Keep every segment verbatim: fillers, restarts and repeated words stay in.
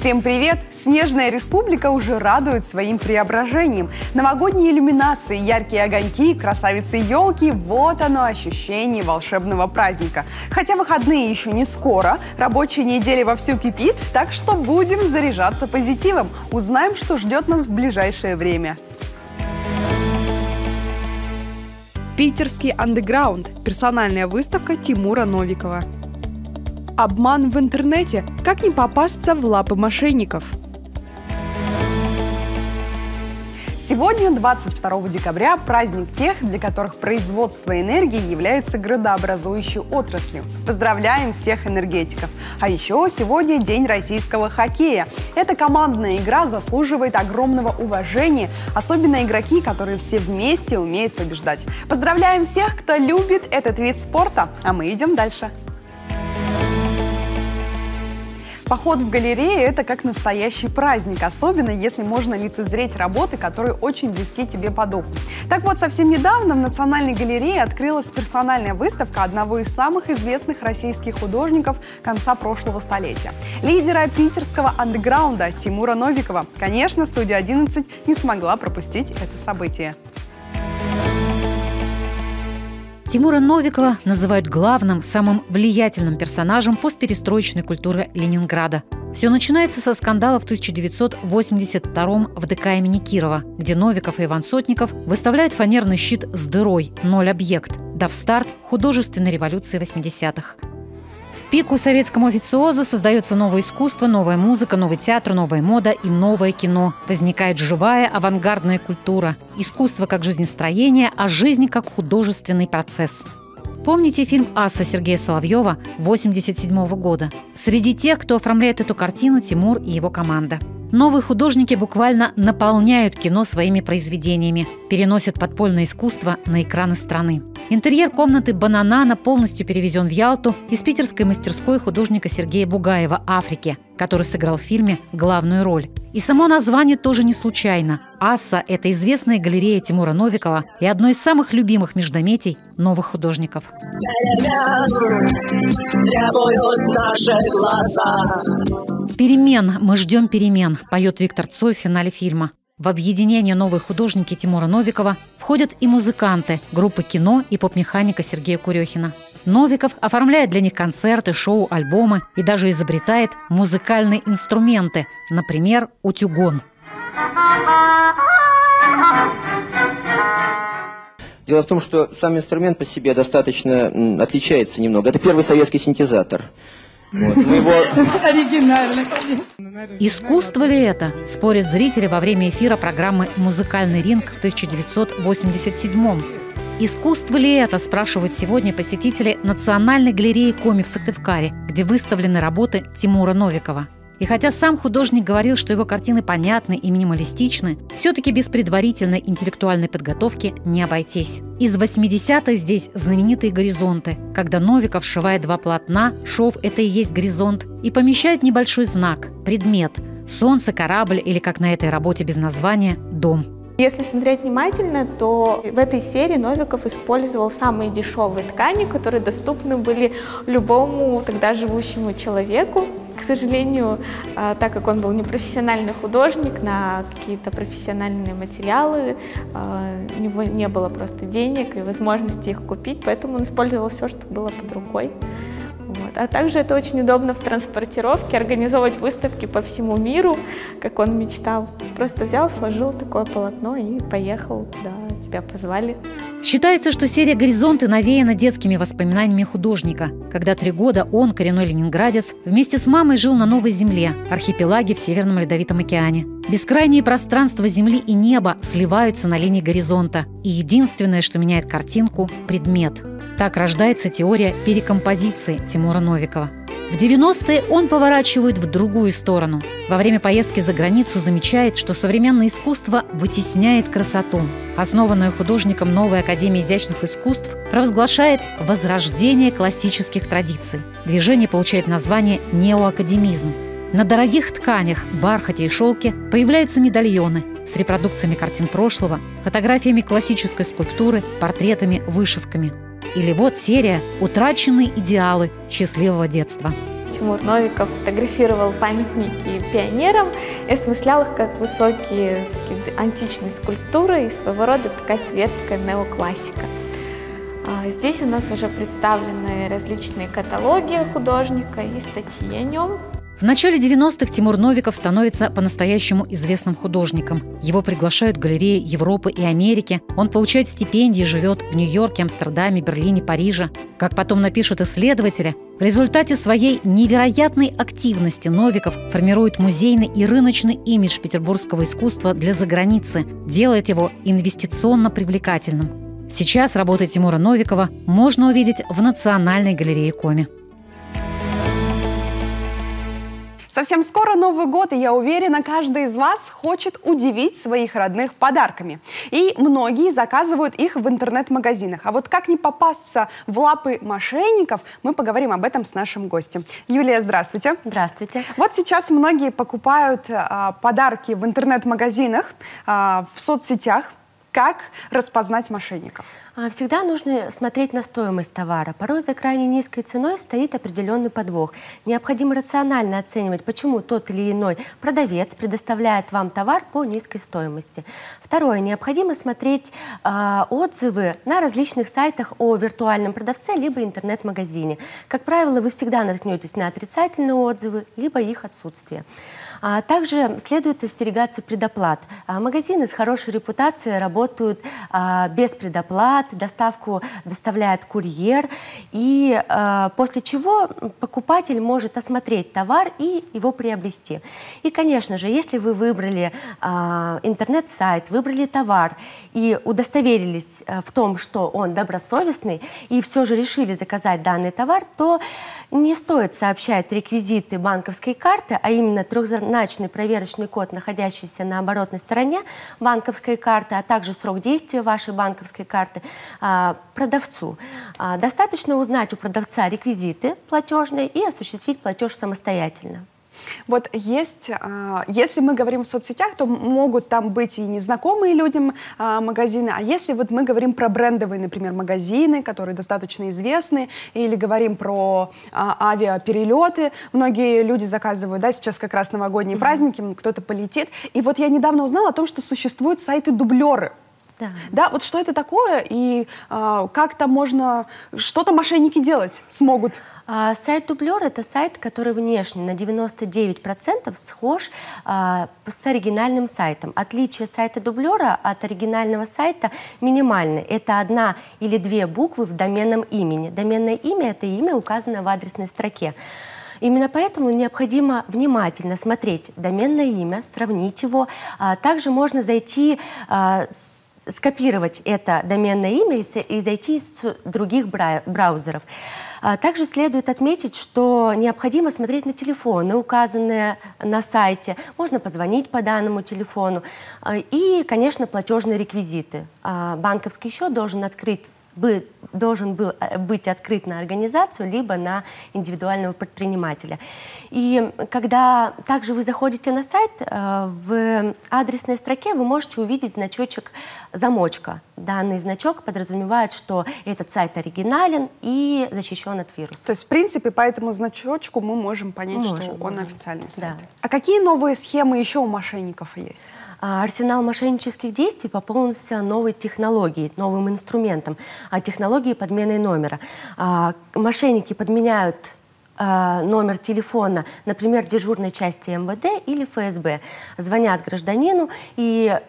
Всем привет! Снежная республика уже радует своим преображением. Новогодние иллюминации, яркие огоньки, красавицы елки – вот оно ощущение волшебного праздника. Хотя выходные еще не скоро, рабочая неделя вовсю кипит, так что будем заряжаться позитивом. Узнаем, что ждет нас в ближайшее время. Питерский андеграунд. Персональная выставка Тимура Новикова. Обман в интернете. Как не попасться в лапы мошенников? Сегодня, двадцать второго декабря, праздник тех, для которых производство энергии является градообразующей отраслью. Поздравляем всех энергетиков! А еще сегодня день российского хоккея. Эта командная игра заслуживает огромного уважения, особенно игроки, которые все вместе умеют побеждать. Поздравляем всех, кто любит этот вид спорта, а мы идем дальше. Поход в галерею – это как настоящий праздник, особенно если можно лицезреть работы, которые очень близки тебе по духу. Так вот, совсем недавно в Национальной галерее открылась персональная выставка одного из самых известных российских художников конца прошлого столетия – лидера питерского андеграунда Тимура Новикова. Конечно, студия одиннадцать не смогла пропустить это событие. Тимура Новикова называют главным, самым влиятельным персонажем постперестроечной культуры Ленинграда. Все начинается со скандала в тысяча девятьсот восемьдесят втором в ДК имени Кирова, где Новиков и Иван Сотников выставляют фанерный щит с дырой «Ноль объект», дав старт художественной революции восьмидесятых. В пику советскому официозу создается новое искусство, новая музыка, новый театр, новая мода и новое кино. Возникает живая авангардная культура. Искусство как жизнестроение, а жизнь как художественный процесс. Помните фильм «Асса» Сергея Соловьева восемьдесят седьмого года? Среди тех, кто оформляет эту картину, Тимур и его команда. Новые художники буквально наполняют кино своими произведениями, переносят подпольное искусство на экраны страны. Интерьер комнаты «Бананана» полностью перевезен в Ялту из питерской мастерской художника Сергея Бугаева «Африки», который сыграл в фильме главную роль. И само название тоже не случайно. «Асса» – это известная галерея Тимура Новикова и одно из самых любимых междометий новых художников. «Перемен, мы ждем перемен», – поет Виктор Цой в финале фильма. В объединение «Новые художники» Тимура Новикова входят и музыканты группы «Кино» и поп-механика Сергея Курехина. Новиков оформляет для них концерты, шоу, альбомы и даже изобретает музыкальные инструменты, например, утюгон. Дело в том, что сам инструмент по себе достаточно отличается немного. Это первый советский синтезатор. Вот, мы его... Оригинально. Искусство ли это? Спорят зрители во время эфира программы «Музыкальный ринг» в тысяча девятьсот восемьдесят седьмом. Искусство ли это, спрашивают сегодня посетители Национальной галереи Коми в Сыктывкаре, где выставлены работы Тимура Новикова. И хотя сам художник говорил, что его картины понятны и минималистичны, все-таки без предварительной интеллектуальной подготовки не обойтись. Из восьмидесятых здесь знаменитые горизонты, когда Новиков сшивает два полотна, шов – это и есть горизонт, и помещает небольшой знак, предмет – солнце, корабль или, как на этой работе без названия, дом. Если смотреть внимательно, то в этой серии Новиков использовал самые дешевые ткани, которые доступны были любому тогда живущему человеку. К сожалению, так как он был не профессиональный художник, на какие-то профессиональные материалы у него не было просто денег и возможности их купить, поэтому он использовал все, что было под рукой. Вот. А также это очень удобно в транспортировке, организовывать выставки по всему миру, как он мечтал. Просто взял, сложил такое полотно и поехал, да, тебя позвали. Считается, что серия «Горизонты» навеяна детскими воспоминаниями художника. Когда три года он, коренной ленинградец, вместе с мамой жил на Новой Земле, архипелаге в Северном Ледовитом океане. Бескрайние пространства земли и неба сливаются на линии горизонта. И единственное, что меняет картинку – предмет. Так рождается теория перекомпозиции Тимура Новикова. В девяностые он поворачивает в другую сторону. Во время поездки за границу замечает, что современное искусство вытесняет красоту. Основанная художником Новая академия изящных искусств провозглашает возрождение классических традиций. Движение получает название «неоакадемизм». На дорогих тканях, бархате и шелке появляются медальоны с репродукциями картин прошлого, фотографиями классической скульптуры, портретами, вышивками. Или вот серия «Утраченные идеалы счастливого детства». Тимур Новиков фотографировал памятники пионерам и осмыслял их как высокие такие, античные скульптуры и своего рода такая светская неоклассика. Здесь у нас уже представлены различные каталоги художника и статьи о нем. В начале девяностых Тимур Новиков становится по-настоящему известным художником. Его приглашают в галереи Европы и Америки. Он получает стипендии, живет в Нью-Йорке, Амстердаме, Берлине, Париже. Как потом напишут исследователи, в результате своей невероятной активности Новиков формирует музейный и рыночный имидж петербургского искусства для заграницы, делает его инвестиционно привлекательным. Сейчас работы Тимура Новикова можно увидеть в Национальной галерее Коми. Совсем скоро Новый год, и я уверена, каждый из вас хочет удивить своих родных подарками. И многие заказывают их в интернет-магазинах. А вот как не попасться в лапы мошенников, мы поговорим об этом с нашим гостем. Юлия, здравствуйте. Здравствуйте. Вот сейчас многие покупают а, подарки в интернет-магазинах, а, в соцсетях. Как распознать мошенников? Всегда нужно смотреть на стоимость товара. Порой за крайне низкой ценой стоит определенный подвох. Необходимо рационально оценивать, почему тот или иной продавец предоставляет вам товар по низкой стоимости. Второе. Необходимо смотреть э, отзывы на различных сайтах о виртуальном продавце либо интернет-магазине. Как правило, вы всегда наткнетесь на отрицательные отзывы, либо их отсутствие. А также следует остерегаться предоплат. А магазины с хорошей репутацией работают а, без предоплат, доставку доставляет курьер, и а, после чего покупатель может осмотреть товар и его приобрести. И, конечно же, если вы выбрали а, интернет-сайт, выбрали товар и удостоверились а, в том, что он добросовестный, и все же решили заказать данный товар, то не стоит сообщать реквизиты банковской карты, а именно трехзначный проверочный код, находящийся на оборотной стороне банковской карты, а также срок действия вашей банковской карты продавцу. Достаточно узнать у продавца реквизиты платежные и осуществить платеж самостоятельно. Вот есть, если мы говорим в соцсетях, то могут там быть и незнакомые людям магазины, а если вот мы говорим про брендовые, например, магазины, которые достаточно известны, или говорим про авиаперелеты, многие люди заказывают, да, сейчас как раз новогодние mm-hmm. праздники, кто-то полетит, и вот я недавно узнала о том, что существуют сайты-дублеры. Да. да, вот что это такое и э, как там можно, что-то мошенники делать смогут? А, сайт-дублер – это сайт, который внешне на девяносто девять процентов схож а, с оригинальным сайтом. Отличие сайта-дублера от оригинального сайта минимальны. Это одна или две буквы в доменном имени. Доменное имя – это имя, указанное в адресной строке. Именно поэтому необходимо внимательно смотреть доменное имя, сравнить его. А, также можно зайти а, с скопировать это доменное имя и зайти с других браузеров. Также следует отметить, что необходимо смотреть на телефоны, указанные на сайте. Можно позвонить по данному телефону. И, конечно, платежные реквизиты. Банковский счет должен открыть должен был быть открыт на организацию, либо на индивидуального предпринимателя. И когда также вы заходите на сайт, в адресной строке вы можете увидеть значочек замочка. Данный значок подразумевает, что этот сайт оригинален и защищен от вируса. То есть, в принципе, по этому значочку мы можем понять, можем, что он можем. официальный сайт. Да. А какие новые схемы еще у мошенников есть? Арсенал мошеннических действий пополнился новой технологией, новым инструментом, технологией подмены номера. Мошенники подменяют номер телефона, например, дежурной части эм вэ дэ или эф эс бэ, звонят гражданину и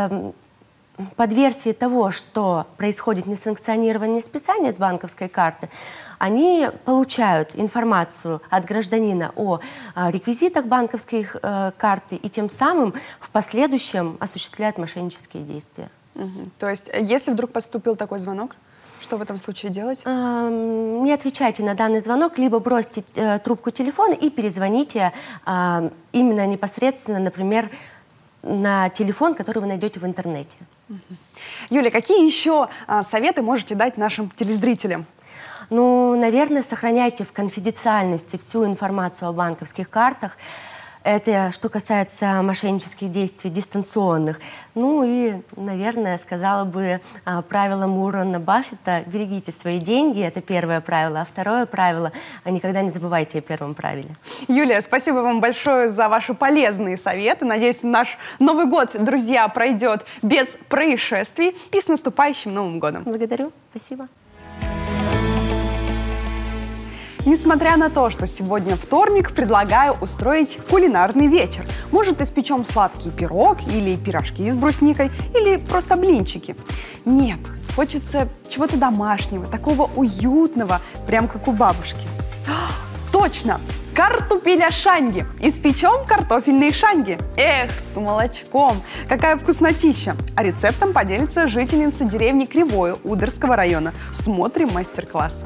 под версией того, что происходит несанкционированное списание с банковской карты, они получают информацию от гражданина о реквизитах банковской карты и тем самым в последующем осуществляют мошеннические действия. Угу. То есть, если вдруг поступил такой звонок, что в этом случае делать? Не отвечайте на данный звонок, либо бросьте э, трубку телефона и перезвоните э, именно непосредственно, например, на телефон, который вы найдете в интернете. Угу. Юля, какие еще а, советы можете дать нашим телезрителям? Ну, наверное, сохраняйте в конфиденциальности всю информацию о банковских картах. Это что касается мошеннических действий дистанционных. Ну и, наверное, сказала бы правило Уоррена Баффета: берегите свои деньги, это первое правило. А второе правило — никогда не забывайте о первом правиле. Юлия, спасибо вам большое за ваши полезные советы. Надеюсь, наш Новый год, друзья, пройдет без происшествий. И с наступающим Новым годом! Благодарю, спасибо. Несмотря на то, что сегодня вторник, предлагаю устроить кулинарный вечер. Может, испечем сладкий пирог или пирожки с брусникой, или просто блинчики. Нет, хочется чего-то домашнего, такого уютного, прям как у бабушки. Точно! Картопеля-шанги. Испечем картофельные шанги. Эх, с молочком. Какая вкуснотища. А рецептом поделится жительница деревни Кривое Удырского района. Смотрим мастер-класс.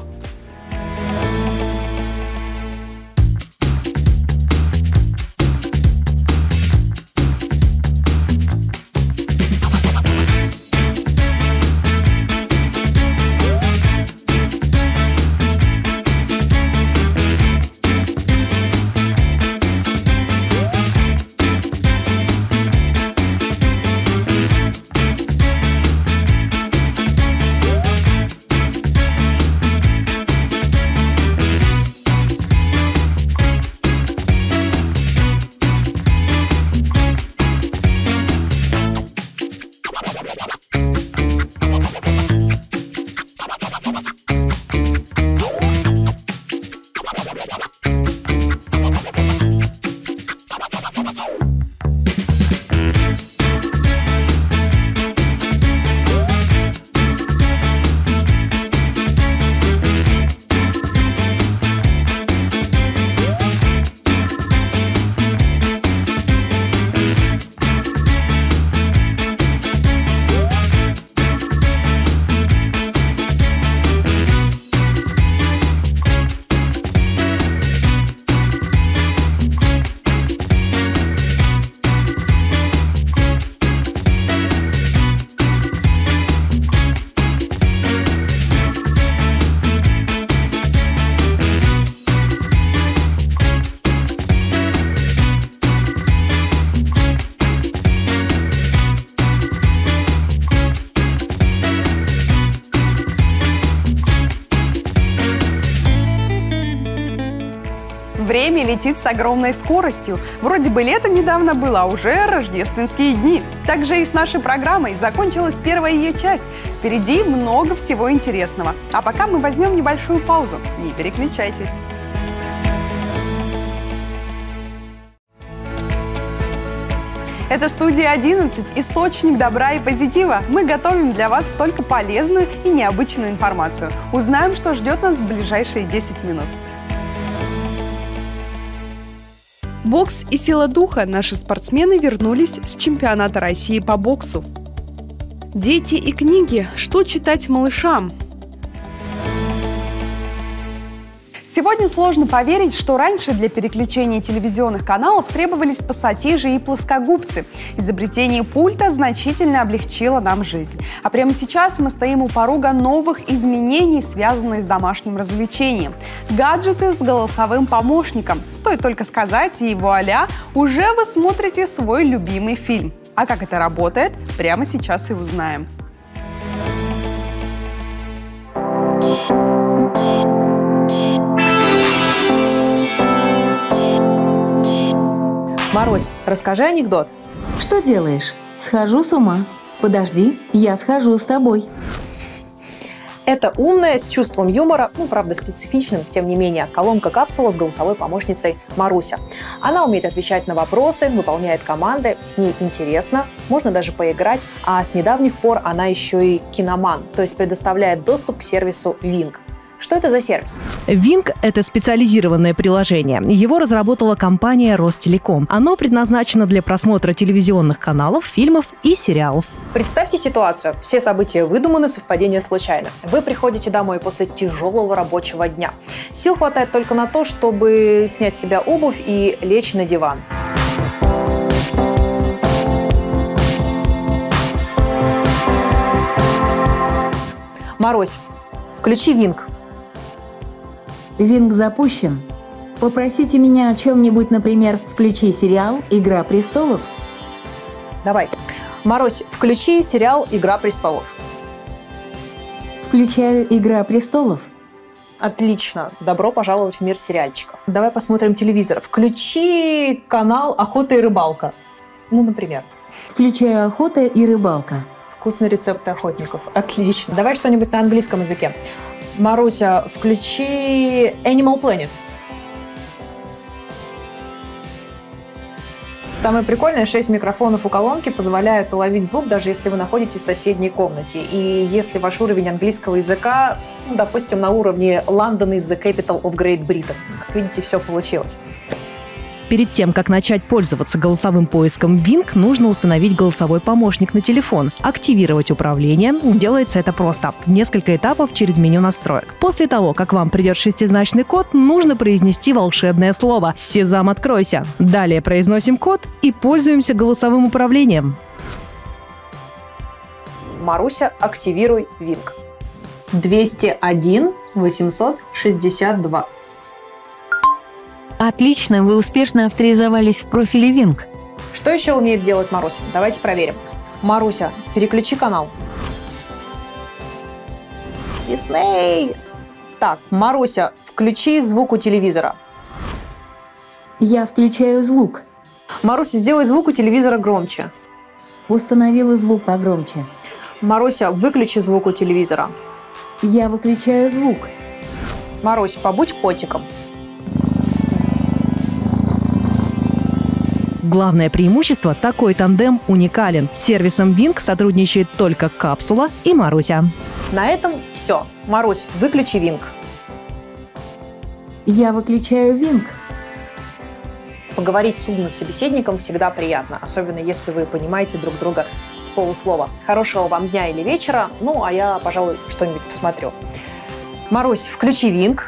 Время летит с огромной скоростью. Вроде бы лето недавно было, а уже рождественские дни. Так же и с нашей программой. Закончилась первая ее часть. Впереди много всего интересного. А пока мы возьмем небольшую паузу. Не переключайтесь. Это студия одиннадцать, источник добра и позитива. Мы готовим для вас только полезную и необычную информацию. Узнаем, что ждет нас в ближайшие десять минут. Бокс и сила духа. Наши спортсмены вернулись с чемпионата России по боксу. Дети и книги. Что читать малышам? Сегодня сложно поверить, что раньше для переключения телевизионных каналов требовались пассатижи и плоскогубцы. Изобретение пульта значительно облегчило нам жизнь. А прямо сейчас мы стоим у порога новых изменений, связанных с домашним развлечением. Гаджеты с голосовым помощником. Стоит только сказать, и вуаля, уже вы смотрите свой любимый фильм. А как это работает, прямо сейчас и узнаем. Марусь, расскажи анекдот. Что делаешь? Схожу с ума. Подожди, я схожу с тобой. Это умная, с чувством юмора, ну, правда, специфичным, тем не менее, колонка-капсула с голосовой помощницей Маруся. Она умеет отвечать на вопросы, выполняет команды, с ней интересно, можно даже поиграть, а с недавних пор она еще и киноман, то есть предоставляет доступ к сервису Винг. Что это за сервис? Винг – это специализированное приложение. Его разработала компания Ростелеком. Оно предназначено для просмотра телевизионных каналов, фильмов и сериалов. Представьте ситуацию. Все события выдуманы, совпадения случайны. Вы приходите домой после тяжелого рабочего дня. Сил хватает только на то, чтобы снять с себя обувь и лечь на диван. Марусь, включи Винг. Винг запущен. Попросите меня о чем-нибудь, например, включи сериал «Игра престолов». Давай. Марусь, включи сериал «Игра престолов». Включаю «Игра престолов». Отлично. Добро пожаловать в мир сериальчиков. Давай посмотрим телевизор. Включи канал «Охота и рыбалка». Ну, например. Включаю «Охота и рыбалка». Вкусные рецепты охотников. Отлично. Давай что-нибудь на английском языке. Маруся, включи Animal Planet. Самое прикольное, шесть микрофонов у колонки позволяют уловить звук, даже если вы находитесь в соседней комнате. И если ваш уровень английского языка, ну, допустим, на уровне London is the capital of Great Britain. Как видите, все получилось. Перед тем, как начать пользоваться голосовым поиском Wing, нужно установить голосовой помощник на телефон. Активировать управление. Делается это просто. В несколько этапов через меню настроек. После того, как вам придет шестизначный код, нужно произнести волшебное слово «Сезам, откройся». Далее произносим код и пользуемся голосовым управлением. Маруся, активируй Wing. двести один восемьсот шестьдесят два. Отлично, вы успешно авторизовались в профиле Wing. Что еще умеет делать Маруся? Давайте проверим. Маруся, переключи канал. Дисней! Так, Маруся, включи звук у телевизора. Я включаю звук. Маруся, сделай звук у телевизора громче. Установила звук погромче. Маруся, выключи звук у телевизора. Я выключаю звук. Марусь, побудь котиком. Главное преимущество – такой тандем уникален. С сервисом Wing сотрудничает только Капсула и Маруся. На этом все. Марусь, выключи Wing. Я выключаю Wing. Поговорить с умным собеседником всегда приятно, особенно если вы понимаете друг друга с полуслова. Хорошего вам дня или вечера, ну а я, пожалуй, что-нибудь посмотрю. Марусь, включи Wing.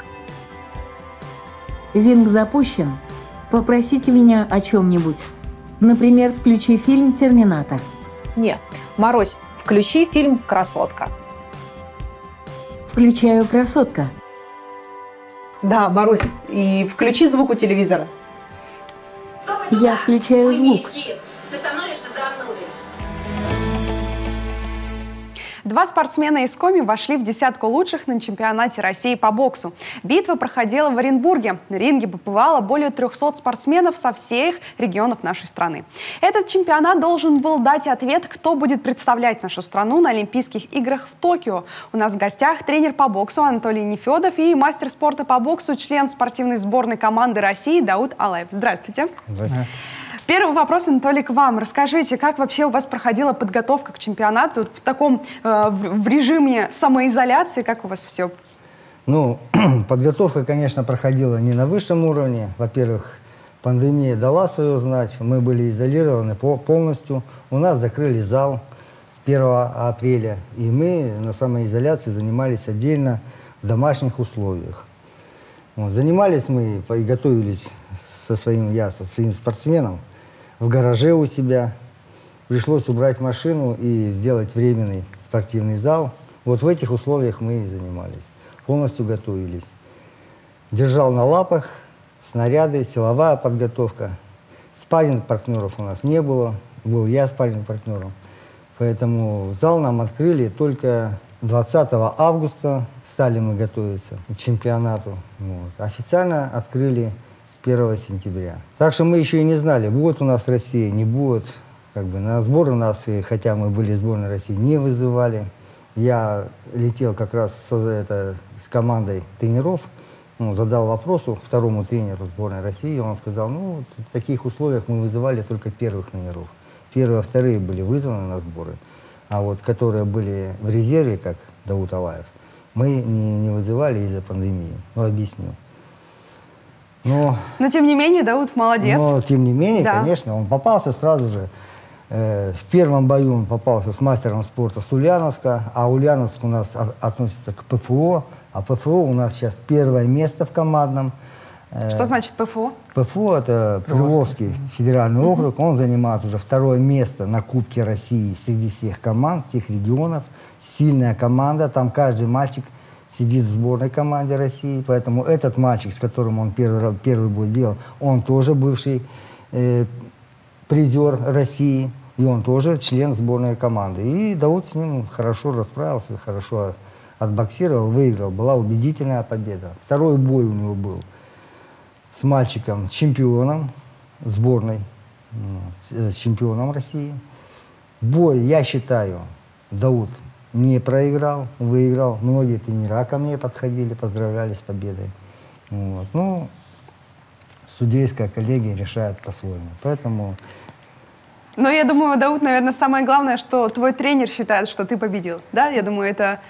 Wing запущен. Попросите меня о чем-нибудь. Например, включи фильм «Терминатор». Не. Марусь, включи фильм «Красотка». Включаю «Красотка». Да, Марусь, и включи звук у телевизора. Я включаю звук. Ты становишься занудой. Два спортсмена из Коми вошли в десятку лучших на чемпионате России по боксу. Битва проходила в Оренбурге. На ринге побывало более трехсот спортсменов со всех регионов нашей страны. Этот чемпионат должен был дать ответ, кто будет представлять нашу страну на Олимпийских играх в Токио. У нас в гостях тренер по боксу Анатолий Нефедов и мастер спорта по боксу, член спортивной сборной команды России Дауд Алаев. Здравствуйте. Здравствуйте. Первый вопрос, Анатолий, к вам. Расскажите, как вообще у вас проходила подготовка к чемпионату в таком, э, в, в режиме самоизоляции, как у вас все? Ну, подготовка, конечно, проходила не на высшем уровне. Во-первых, пандемия дала свое знать, мы были изолированы полностью. У нас закрыли зал с первого апреля, и мы на самоизоляции занимались отдельно в домашних условиях. Вот, занимались мы и готовились со своим, я, со своим спортсменом в гараже у себя. Пришлось убрать машину и сделать временный спортивный зал. Вот в этих условиях мы и занимались. Полностью готовились. Держал на лапах снаряды, силовая подготовка. Спарринг-партнеров у нас не было. Был я спарринг-партнером. Поэтому зал нам открыли только двадцатого августа. Стали мы готовиться к чемпионату. Вот. Официально открыли с первого сентября. Так что мы еще и не знали, будет у нас Россия, не будет. Как бы на сборы нас, хотя мы были сборной России, не вызывали. Я летел как раз с, это, с командой тренеров, ну, задал вопросу второму тренеру сборной России, он сказал, ну, в таких условиях мы вызывали только первых номеров. Первые, вторые были вызваны на сборы, а вот которые были в резерве, как Дауд Алаев, мы не, не вызывали из-за пандемии. Ну, объяснил. Но, но тем не менее, Дауд молодец. Но тем не менее, да. Конечно, он попался сразу же. Э, в первом бою он попался с мастером спорта с Ульяновска, а Ульяновск у нас от, относится к ПФО, а ПФО у нас сейчас первое место в командном. Э, Что значит ПФО? ПФО – это Приволжский федеральный округ. Он занимает уже второе место на Кубке России среди всех команд, всех регионов. Сильная команда, там каждый мальчик сидит в сборной команде России, поэтому этот мальчик, с которым он первый, первый бой делал, он тоже бывший э, призер России, и он тоже член сборной команды. И Дауд с ним хорошо расправился, хорошо отбоксировал, выиграл. Была убедительная победа. Второй бой у него был с мальчиком-чемпионом сборной, с чемпионом России. Бой, я считаю, Дауд не проиграл, выиграл. Многие тренера ко мне подходили, поздравляли с победой. Вот. Ну, судейская коллегия решает по-своему. Поэтому... Но я думаю, Дауд, наверное, самое главное, что твой тренер считает, что ты победил. Да, я думаю, это...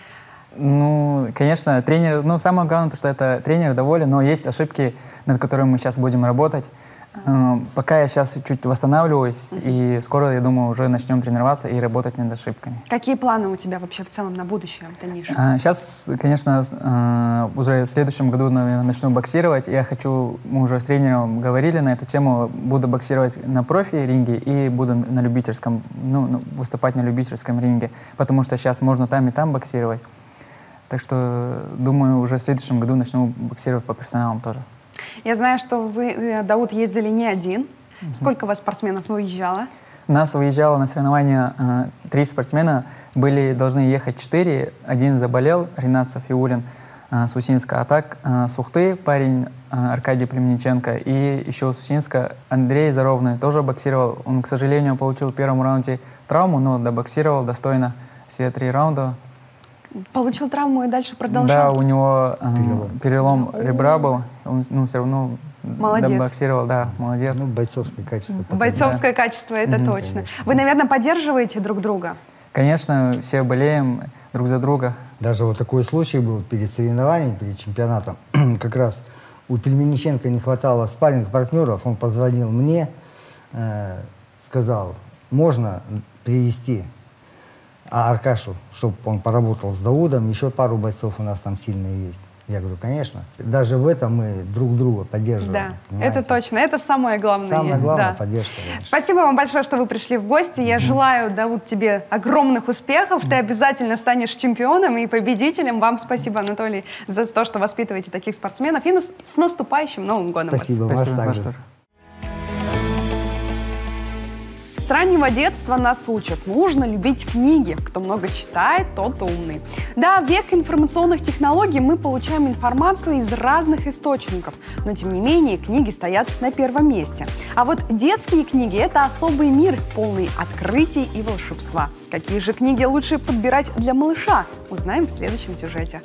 Ну, конечно, тренер... Ну, самое главное, что это тренер доволен, но есть ошибки, над которыми мы сейчас будем работать. Пока я сейчас чуть восстанавливаюсь, и скоро, я думаю, уже начнем тренироваться и работать над ошибками. Какие планы у тебя вообще в целом на будущее, дальнейшее? Сейчас, конечно, уже в следующем году, наверное, начну боксировать. Я хочу, мы уже с тренером говорили на эту тему, буду боксировать на профи-ринге и буду на любительском, ну, выступать на любительском ринге, потому что сейчас можно там и там боксировать. Так что, думаю, уже в следующем году начну боксировать по профессионалам тоже. Я знаю, что вы, Дауд, ездили не один. Mm-hmm. Сколько у вас спортсменов выезжало? У нас выезжало на соревнования э, три спортсмена. Были должны ехать четыре. Один заболел, Ринат Сафиуллин э, с Усинска. А так э, с Ухты парень э, Аркадий Племенниченко. И еще с Усинска Андрей Заровный тоже боксировал. Он, к сожалению, получил в первом раунде травму, но добоксировал достойно все три раунда. Получил травму и дальше продолжал? Да, у него э, перелом, перелом ребра был. Он, ну, все равно молодец. Добоксировал, да, молодец. Ну, бойцовское качество. Потом. Бойцовское да. качество, это mm-hmm. точно. Конечно. Вы, наверное, поддерживаете друг друга? Конечно, все болеем друг за друга. Даже вот такой случай был перед соревнованием, перед чемпионатом. Как раз у Племенниченко не хватало спарринг-партнеров. Он позвонил мне, э, сказал, можно привезти А Аркашу, чтобы он поработал с Даудом, еще пару бойцов у нас там сильные есть. Я говорю, конечно. Даже в этом мы друг друга поддерживаем. Да, понимаете? это точно. Это самое главное. Самое главное, да. поддержка. Спасибо вам большое, что вы пришли в гости. Я mm-hmm. желаю, Дауд, тебе огромных успехов. Mm-hmm. Ты обязательно станешь чемпионом и победителем. Вам спасибо, Анатолий, за то, что воспитываете таких спортсменов. И с наступающим Новым годом. Спасибо, вас, спасибо, вас также. С раннего детства нас учат. Нужно любить книги. Кто много читает, тот умный. Да, в век информационных технологий мы получаем информацию из разных источников. Но, тем не менее, книги стоят на первом месте. А вот детские книги – это особый мир, полный открытий и волшебства. Какие же книги лучше подбирать для малыша? Узнаем в следующем сюжете.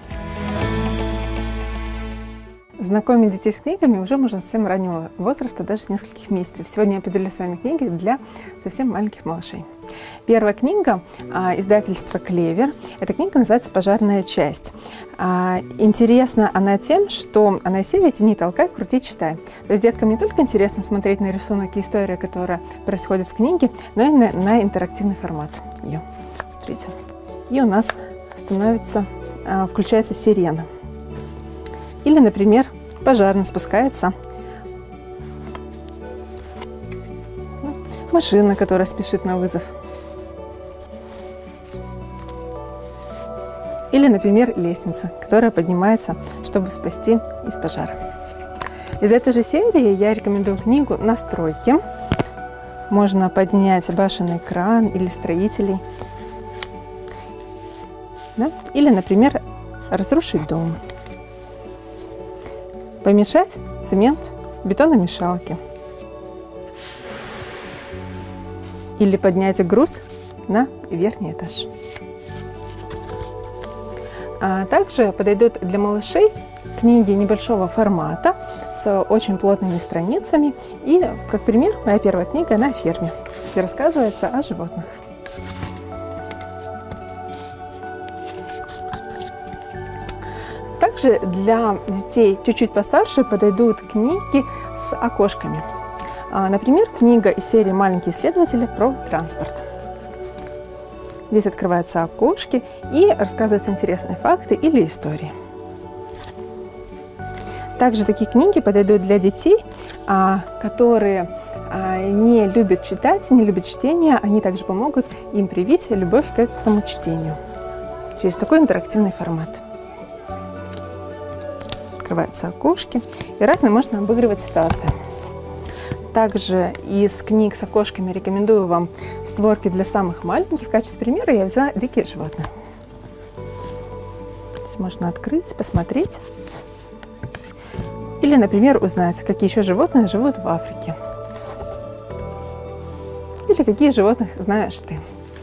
Знакомить детей с книгами уже можно с совсем раннего возраста, даже с нескольких месяцев. Сегодня я поделюсь с вами книги для совсем маленьких малышей. Первая книга а, издательства «Клевер». Эта книга называется «Пожарная часть». А, интересна она тем, что она из серии «Тяни, толкай, крути, читай». То есть деткам не только интересно смотреть на рисунок и историю, которая происходит в книге, но и на, на интерактивный формат ее. Смотрите. И у нас становится, а, включается сирена. Или, например, пожарный спускается. Машина, которая спешит на вызов. Или, например, лестница, которая поднимается, чтобы спасти из пожара. Из этой же серии я рекомендую книгу «Настройки». Можно поднять башенный кран или строителей. Да? Или, например, разрушить дом. Помешать цемент в бетономешалке. Или поднять груз на верхний этаж. А также подойдут для малышей книги небольшого формата с очень плотными страницами. И, как пример, моя первая книга «На ферме», где рассказывается о животных. Также для детей чуть-чуть постарше подойдут книги с окошками. Например, книга из серии «Маленькие исследователи» про транспорт. Здесь открываются окошки и рассказываются интересные факты или истории. Также такие книги подойдут для детей, которые не любят читать, не любят чтение. Они также помогут им привить любовь к этому чтению через такой интерактивный формат. открываются окошки, и разные можно обыгрывать ситуации. Также из книг с окошками рекомендую вам створки для самых маленьких. В качестве примера я взяла «Дикие животные». Здесь можно открыть, посмотреть. Или, например, узнать, какие еще животные живут в Африке. Или какие животных знаешь ты.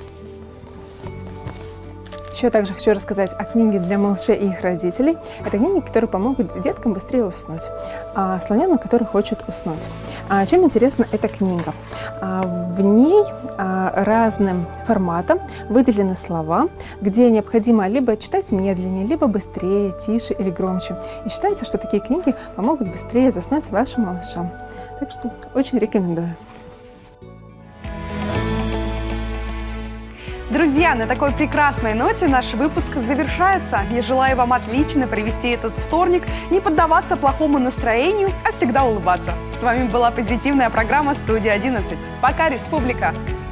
Еще также хочу рассказать о книге для малышей и их родителей. Это книги, которые помогут деткам быстрее уснуть. А слоненок, который хочет уснуть. А чем интересна эта книга? А в ней а, разным форматом выделены слова, где необходимо либо читать медленнее, либо быстрее, тише или громче. И считается, что такие книги помогут быстрее заснуть вашим малышам. Так что очень рекомендую. Друзья, на такой прекрасной ноте наш выпуск завершается. Я желаю вам отлично провести этот вторник, не поддаваться плохому настроению, а всегда улыбаться. С вами была позитивная программа «Студия одиннадцать». Пока, республика!